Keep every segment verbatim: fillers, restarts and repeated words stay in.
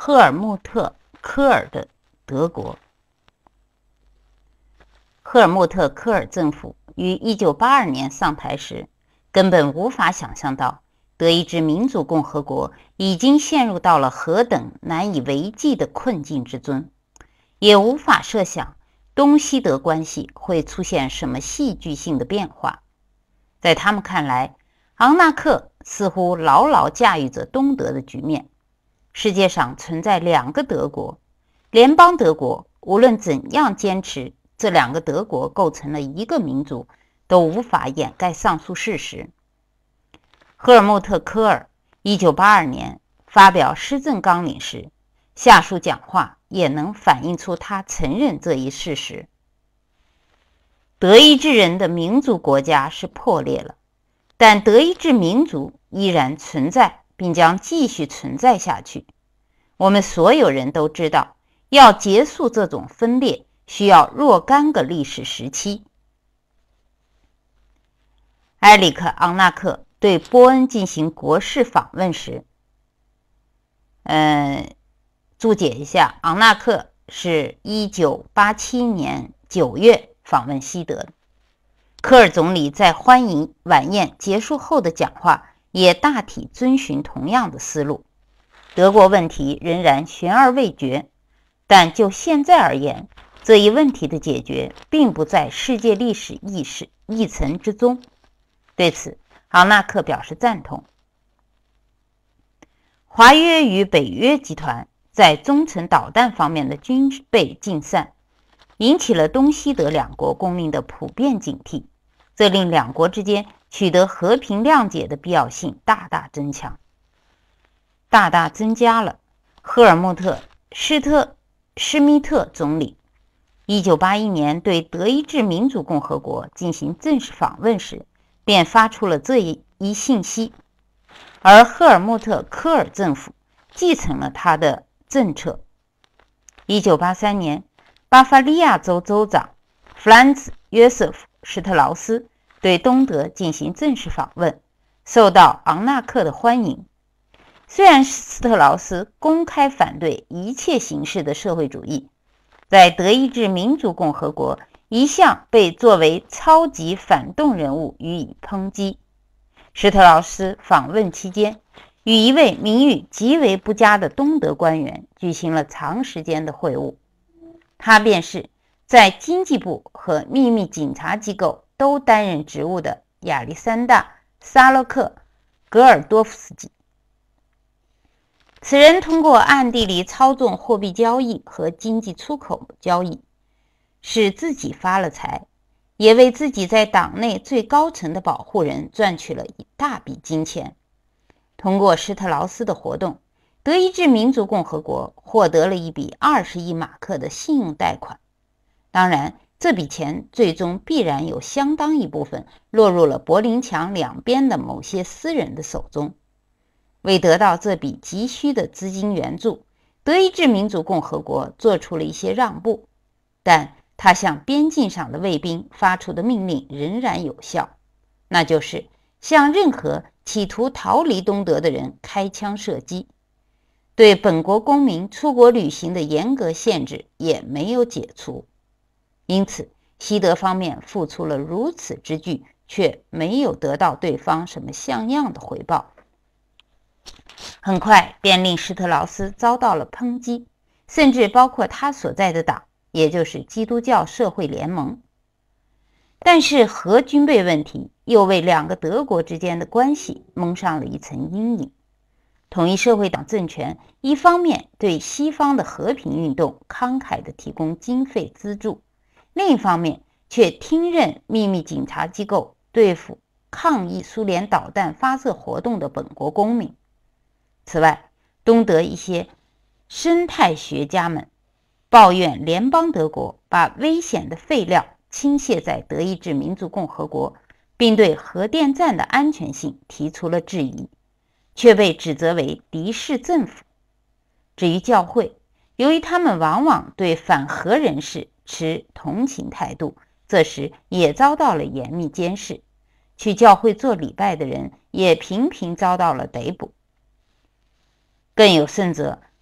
赫尔穆特·科尔的德国。赫尔穆特·科尔政府于一九八二年上台时，根本无法想象到德意志民主共和国已经陷入到了何等难以为继的困境之中，也无法设想东西德关系会出现什么戏剧性的变化。在他们看来，昂纳克似乎牢牢驾驭着东德的局面。世界上存在两个德国，联邦德国无论怎样坚持这两个德国构成了一个民族，都无法掩盖上述事实。赫尔穆特·科尔一九八二年发表施政纲领时，下述讲话也能反映出他承认这一事实：德意志人的民族国家是破裂了，但德意志民族依然存在，并将继续存在下去。我们所有人都知道，要结束这种分裂，需要若干个历史时期。埃里克·昂纳克对波恩进行国事访问时，呃，注解一下，昂纳克是一九八七年九月访问西德的。科尔总理在欢迎晚宴结束后的讲话也大体遵循同样的思路。德国问题仍然悬而未决，但就现在而言，这一问题的解决并不在世界历史议事议程之中。对此，昂纳克表示赞同。华约与北约集团在中程导弹方面的军备竞赛，引起了东西德两国公民的普遍警惕，这令两国之间取得和平谅解的必要性大大增强，大大增加了。赫尔穆特·施特施密特总理一九八一年对德意志民主共和国进行正式访问时，便发出了这一一信息，而赫尔穆特·科尔政府继承了他的政策。一九八三年，巴伐利亚州州长弗兰茨·约瑟夫·施特劳斯对东德进行正式访问，受到昂纳克的欢迎。虽然施特劳斯公开反对一切形式的社会主义，在德意志民主共和国一向被作为超级反动人物予以抨击。施特劳斯访问期间，与一位名誉极为不佳的东德官员举行了长时间的会晤，他便是在经济部和秘密警察机构都担任职务的亚历山大·萨洛克·格尔多夫斯基。此人通过暗地里操纵货币交易和经济出口交易，使自己发了财，也为自己在党内最高层的保护人赚取了一大笔金钱。通过施特劳斯的活动，德意志民主共和国获得了一笔二十亿马克的信用贷款。当然，这笔钱最终必然有相当一部分落入了柏林墙两边的某些私人的手中。为得到这笔急需的资金援助，德意志民主共和国做出了一些让步，但他向边境上的卫兵发出的命令仍然有效，那就是向任何企图逃离东德的人开枪射击。对本国公民出国旅行的严格限制也没有解除。因此，西德方面付出了如此之巨，却没有得到对方什么像样的回报。很快便令施特劳斯遭到了抨击，甚至包括他所在的党，也就是基督教社会联盟。但是核军备问题又为两个德国之间的关系蒙上了一层阴影。统一社会党政权一方面对西方的和平运动慷慨地提供经费资助，另一方面却听任秘密警察机构对付抗议苏联导弹发射活动的本国公民。此外，东德一些生态学家们抱怨联邦德国把危险的废料倾泻在德意志民主共和国，并对核电站的安全性提出了质疑，却被指责为敌视政府。至于教会，由于他们往往对反核人士持同情态度，这时也遭到了严密监视，去教会做礼拜的人也频频遭到了逮捕。更有甚者，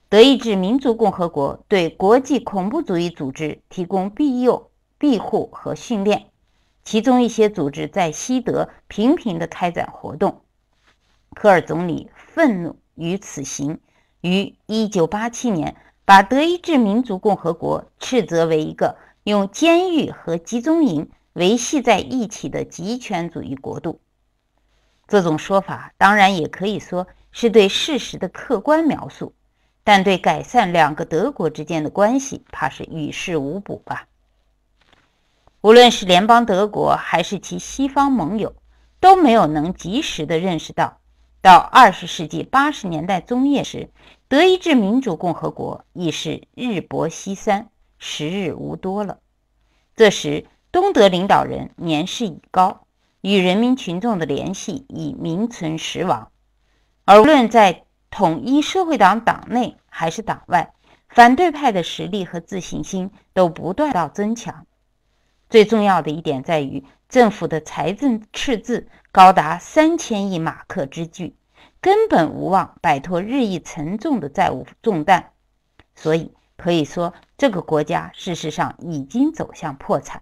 德意志民族共和国对国际恐怖主义组织提供庇佑、庇护和训练，其中一些组织在西德频频地开展活动。科尔总理愤怒于此行，于一九八七年把德意志民族共和国斥责为一个用监狱和集中营维系在一起的极权主义国度。这种说法当然也可以说是对事实的客观描述，但对改善两个德国之间的关系怕是于事无补吧。无论是联邦德国还是其西方盟友，都没有能及时地认识到，到二十世纪八十年代中叶时，德意志民主共和国已是日薄西山，时日无多了。这时东德领导人年事已高，与人民群众的联系已名存实亡，而无论在统一社会党党内还是党外，反对派的实力和自信心都不断地增强。最重要的一点在于，政府的财政赤字高达三千亿马克之巨，根本无望摆脱日益沉重的债务重担，所以可以说这个国家事实上已经走向破产。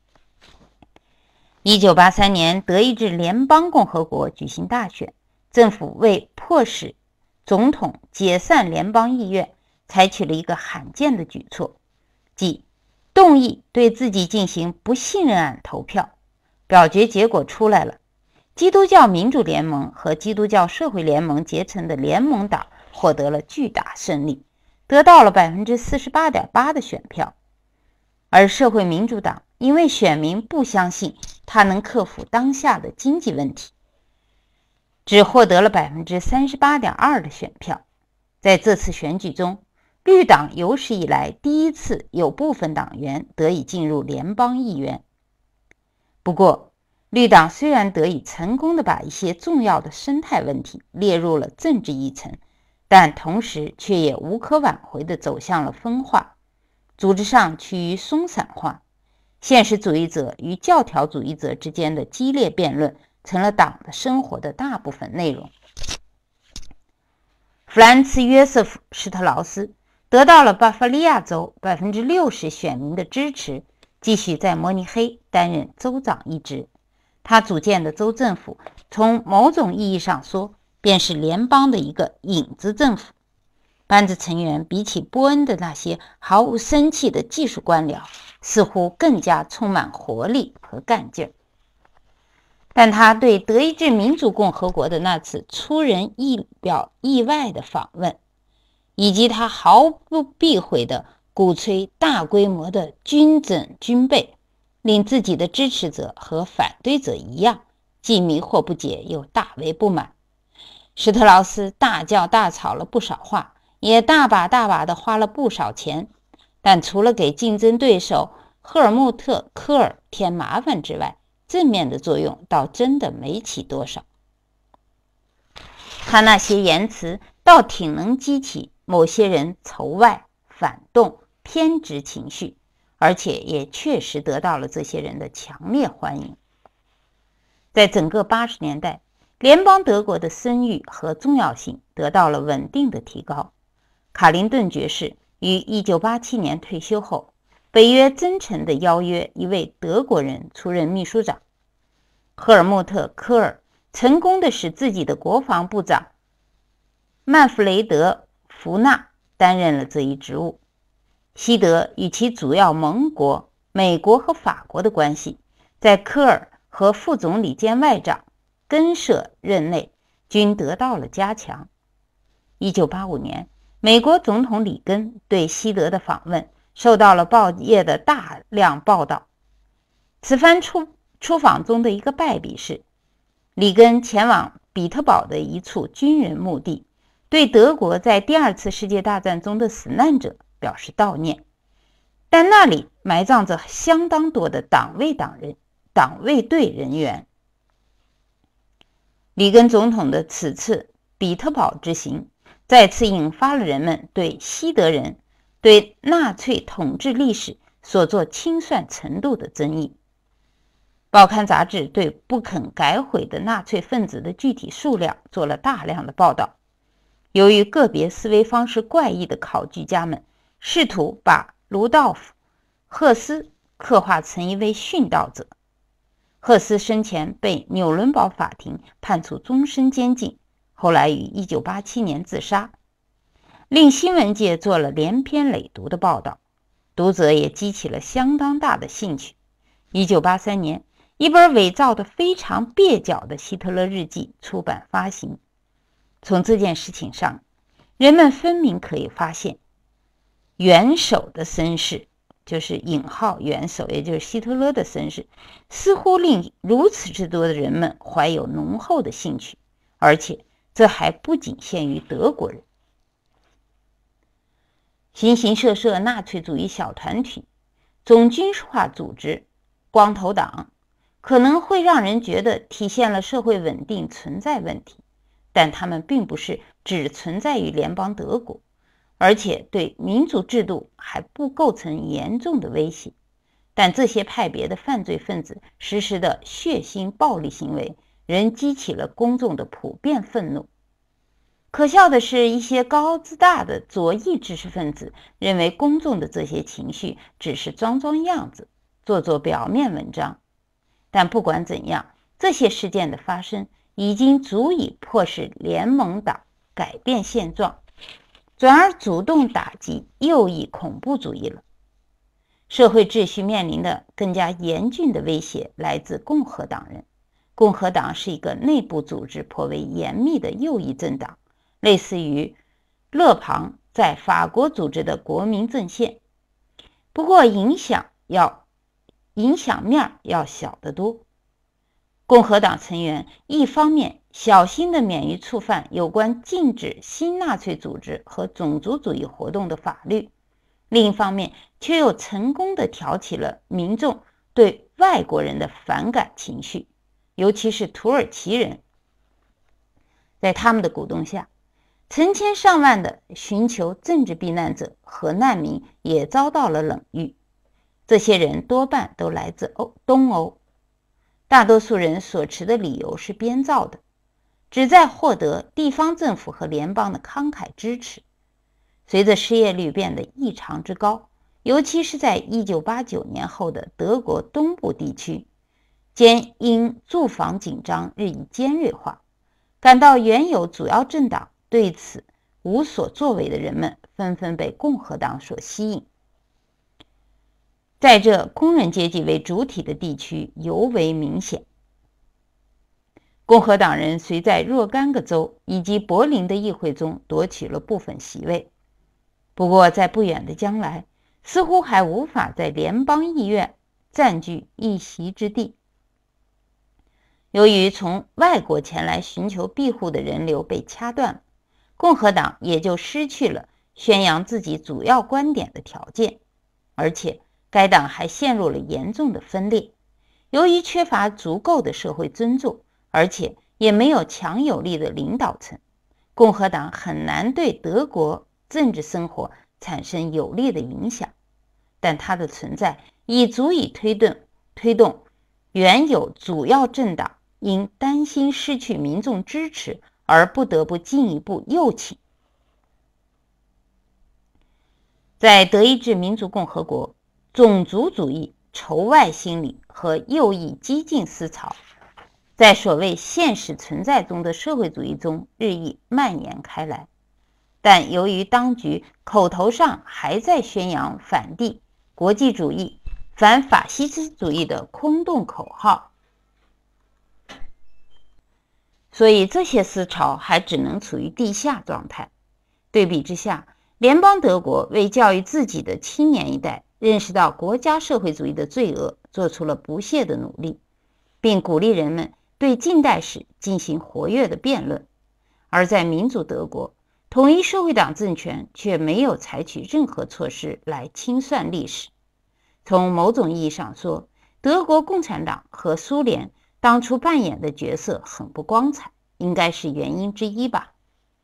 一九八三年，德意志联邦共和国举行大选，政府为迫使总统解散联邦议院，采取了一个罕见的举措，即动议对自己进行不信任案投票。表决结果出来了，基督教民主联盟和基督教社会联盟结成的联盟党获得了巨大胜利，得到了 百分之四十八点八 的选票，而社会民主党因为选民不相信他能克服当下的经济问题，只获得了 百分之三十八点二 的选票。在这次选举中，绿党有史以来第一次有部分党员得以进入联邦议员。不过，绿党虽然得以成功地把一些重要的生态问题列入了政治议程，但同时却也无可挽回地走向了分化，组织上趋于松散化。现实主义者与教条主义者之间的激烈辩论成了党的生活的大部分内容。弗兰茨·约瑟夫·施特劳斯得到了巴伐利亚州 百分之六十 选民的支持，继续在慕尼黑担任州长一职。他组建的州政府从某种意义上说便是联邦的一个影子政府，班子成员比起波恩的那些毫无生气的技术官僚似乎更加充满活力和干劲儿。但他对德意志民主共和国的那次出人意表意外的访问，以及他毫不避讳的鼓吹大规模的军整军备，令自己的支持者和反对者一样，既迷惑不解又大为不满。施特劳斯大叫大吵了不少话，也大把大把的花了不少钱，但除了给竞争对手赫尔穆特·科尔添麻烦之外，正面的作用倒真的没起多少。他那些言辞倒挺能激起某些人仇外、反动、偏执情绪，而且也确实得到了这些人的强烈欢迎。在整个八十年代，联邦德国的声誉和重要性得到了稳定的提高。卡林顿爵士于一九八七年退休后，北约真诚地邀约一位德国人出任秘书长。赫尔穆特·科尔成功地使自己的国防部长曼弗雷德·福纳担任了这一职务。西德与其主要盟国美国和法国的关系，在科尔和副总理兼外长根舍任内均得到了加强。一九八五年，美国总统里根对西德的访问受到了报业的大量报道。此番出出访中的一个败笔是，里根前往彼特堡的一处军人墓地，对德国在第二次世界大战中的死难者表示悼念，但那里埋葬着相当多的党卫党人、党卫队人员。里根总统的此次彼特堡之行，再次引发了人们对西德人对纳粹统治历史所做清算程度的争议。报刊杂志对不肯改悔的纳粹分子的具体数量做了大量的报道。 由于个别思维方式怪异的考据家们试图把卢道夫·赫斯刻画成一位殉道者。赫斯生前被纽伦堡法庭判处终身监禁，后来于一九八七年自杀，令新闻界做了连篇累牍的报道，读者也激起了相当大的兴趣。一九八三年，一本伪造的非常蹩脚的希特勒日记出版发行。从这件事情上，人们分明可以发现，元首的身世，就是引号元首，也就是希特勒的身世，似乎令如此之多的人们怀有浓厚的兴趣，而且这还不仅限于德国人。形形色色纳粹主义小团体、总军事化组织、光头党，可能会让人觉得体现了社会稳定存在问题，但他们并不是只存在于联邦德国，而且对民主制度还不构成严重的威胁。但这些派别的犯罪分子实施的血腥暴力行为仍激起了公众的普遍愤怒。可笑的是，一些高傲自大的左翼知识分子认为公众的这些情绪只是装装样子，做做表面文章。但不管怎样，这些事件的发生已经足以迫使联盟党改变现状，转而主动打击右翼恐怖主义了。社会秩序面临的更加严峻的威胁来自共和党人。共和党是一个内部组织颇为严密的右翼政党，类似于勒庞在法国组织的国民阵线，不过影响要影响面要小得多。共和党成员一方面小心地免于触犯有关禁止新纳粹组织和种族主义活动的法律，另一方面却又成功地挑起了民众对外国人的反感情绪，尤其是土耳其人。在他们的鼓动下，成千上万的寻求政治避难者和难民也遭到了冷遇。这些人多半都来自欧东欧，大多数人所持的理由是编造的，旨在获得地方政府和联邦的慷慨支持。随着失业率变得异常之高，尤其是在一九八九年后的德国东部地区，兼因住房紧张日益尖锐化，感到原有主要政党对此无所作为的人们纷纷被共和党所吸引。在这工人阶级为主体的地区尤为明显。共和党人虽在若干个州以及柏林的议会中夺取了部分席位，不过在不远的将来似乎还无法在联邦议院占据一席之地。由于从外国前来寻求庇护的人流被掐断了，共和党也就失去了宣扬自己主要观点的条件，而且该党还陷入了严重的分裂。由于缺乏足够的社会尊重，而且也没有强有力的领导层，共和党很难对德国政治生活产生有力的影响。但它的存在已足以推动推动原有主要政党因担心失去民众支持而不得不进一步右倾。在德意志民主共和国，种族主义、仇外心理和右翼激进思潮在所谓现实存在中的社会主义中日益蔓延开来。但由于当局口头上还在宣扬反帝、国际主义、反法西斯主义的空洞口号，所以这些思潮还只能处于地下状态。对比之下，联邦德国为教育自己的青年一代认识到国家社会主义的罪恶做出了不懈的努力，并鼓励人们对近代史进行活跃的辩论。而在民主德国，统一社会党政权却没有采取任何措施来清算历史。从某种意义上说，德国共产党和苏联当初扮演的角色很不光彩，应该是原因之一吧。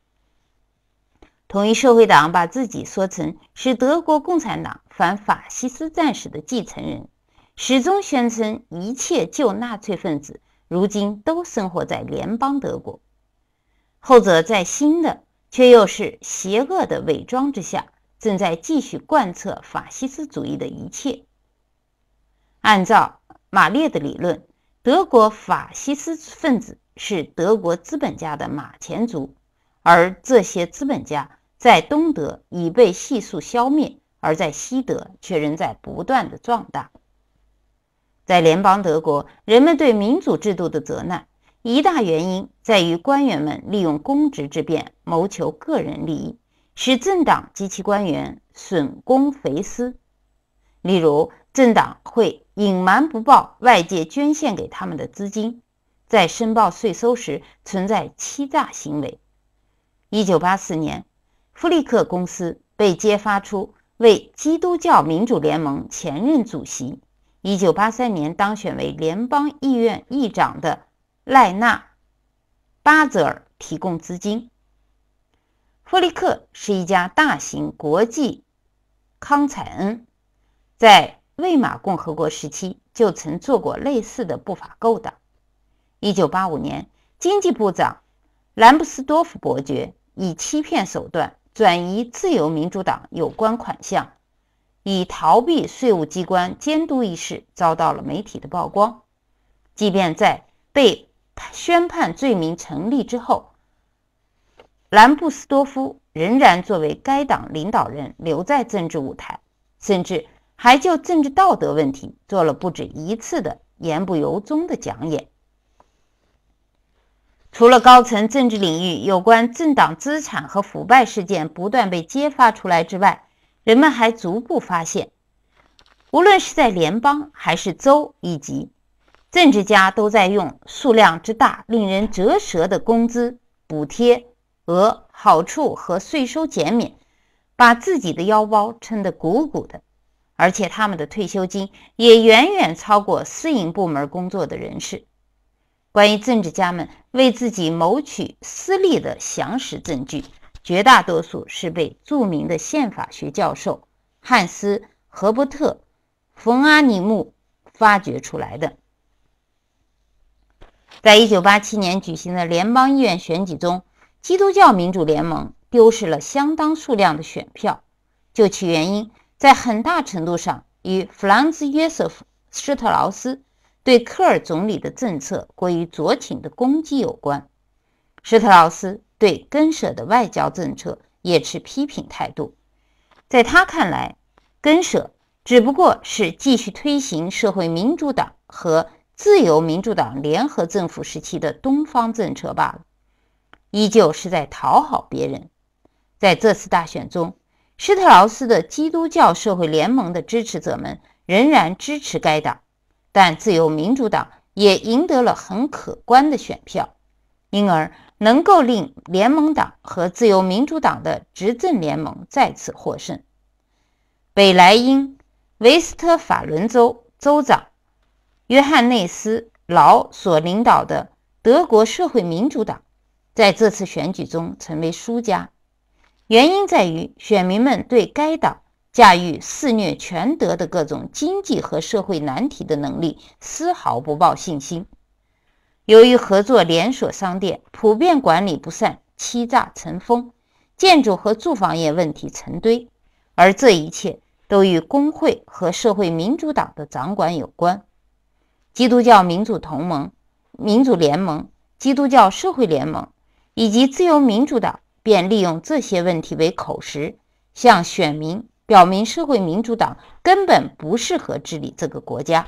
统一社会党把自己说成是德国共产党反法西斯战士的继承人，始终宣称一切旧纳粹分子如今都生活在联邦德国。后者在新的却又是邪恶的伪装之下，正在继续贯彻法西斯主义的一切。按照马列的理论，德国法西斯分子是德国资本家的马前卒，而这些资本家在东德已被悉数消灭，而在西德却仍在不断的壮大。在联邦德国，人们对民主制度的责难，一大原因在于官员们利用公职之便谋求个人利益，使政党及其官员损公肥私。例如，政党会隐瞒不报外界捐献给他们的资金，在申报税收时存在欺诈行为。一九八四年，弗利克公司被揭发出为基督教民主联盟前任主席，一九八三年当选为联邦议院议长的赖纳·巴泽尔提供资金。弗利克是一家大型国际康采恩，在魏玛共和国时期就曾做过类似的不法勾当。一九八五年，经济部长兰布斯多夫伯爵以欺骗手段转移自由民主党有关款项，以逃避税务机关监督一事遭到了媒体的曝光。即便在被宣判罪名成立之后，兰布斯多夫仍然作为该党领导人留在政治舞台，甚至还就政治道德问题做了不止一次的言不由衷的讲演。除了高层政治领域有关政党资产和腐败事件不断被揭发出来之外，人们还逐步发现，无论是在联邦还是州一级，政治家都在用数量之大、令人折舌的工资、补贴、额、好处和税收减免，把自己的腰包撑得鼓鼓的，而且他们的退休金也远远超过私营部门工作的人士。关于政治家们为自己谋取私利的详实证据，绝大多数是被著名的宪法学教授汉斯·赫伯特·冯阿尼姆发掘出来的。在一九八七年举行的联邦议院选举中，基督教民主联盟丢失了相当数量的选票，究其原因，在很大程度上与弗朗兹·约瑟夫·施特劳斯对科尔总理的政策过于酌情的攻击有关。施特劳斯对根舍的外交政策也持批评态度，在他看来，根舍只不过是继续推行社会民主党和自由民主党联合政府时期的东方政策罢了，依旧是在讨好别人。在这次大选中，施特劳斯的基督教社会联盟的支持者们仍然支持该党，但自由民主党也赢得了很可观的选票，因而能够令联盟党和自由民主党的执政联盟再次获胜。北莱茵维斯特法伦州州长约翰内斯·劳所领导的德国社会民主党在这次选举中成为输家，原因在于选民们对该党驾驭肆虐全德的各种经济和社会难题的能力丝毫不抱信心。由于合作连锁商店普遍管理不善，欺诈成风，建筑和住房业问题成堆，而这一切都与工会和社会民主党的掌管有关。基督教民主同盟、民主联盟、基督教社会联盟以及自由民主党便利用这些问题为口实，向选民表明社会民主党根本不适合治理这个国家。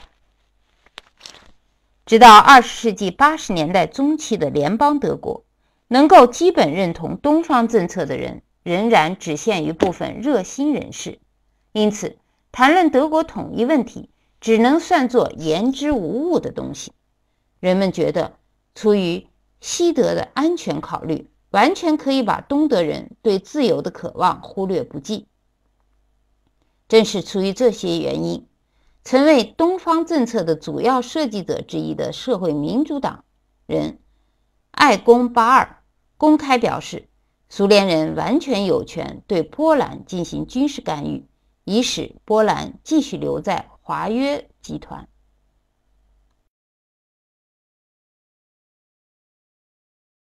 直到二十世纪八十年代中期的联邦德国，能够基本认同东方政策的人仍然只限于部分热心人士，因此谈论德国统一问题只能算作言之无物的东西。人们觉得出于西德的安全考虑，完全可以把东德人对自由的渴望忽略不计。正是出于这些原因，成为东方政策的主要设计者之一的社会民主党人艾贡巴尔公开表示，苏联人完全有权对波兰进行军事干预，以使波兰继续留在华约集团。